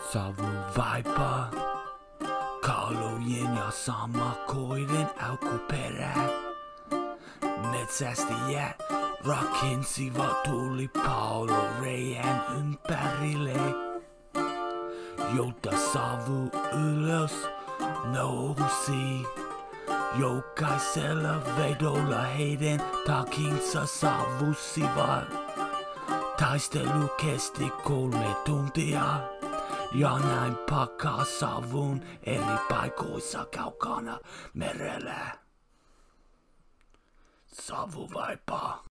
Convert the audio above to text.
Savuvaippa, Kalojen ja sammakoiden alkuperä. Metsästäjät rakensivat tulipalot reiän ympärille, jotta savu ylös nousi. Jokaisella vedolla heidän takkinsa savusivat. Taistelu kesti 3 tuntia, ja näin pakkassavun eri paikoissa kaukana merellä. Savuvaippa.